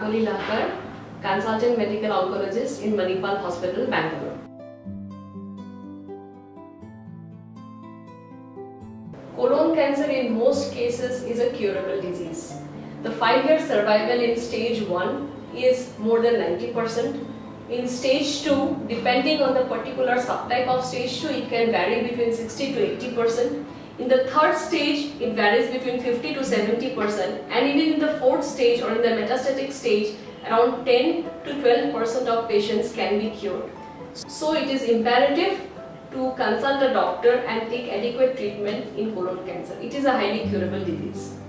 Kakoli Lakhar, Consultant Medical Oncologist in Manipal Hospital, Bangalore. Colon cancer in most cases is a curable disease. The 5-year survival in stage 1 is more than 90%. In stage 2, depending on the particular subtype of stage 2, it can vary between 60 to 80%. In the third stage, it varies between 50 to 70%, and even in the fourth stage or in the metastatic stage, around 10 to 12% of patients can be cured. So it is imperative to consult a doctor and take adequate treatment in colon cancer. It is a highly curable disease.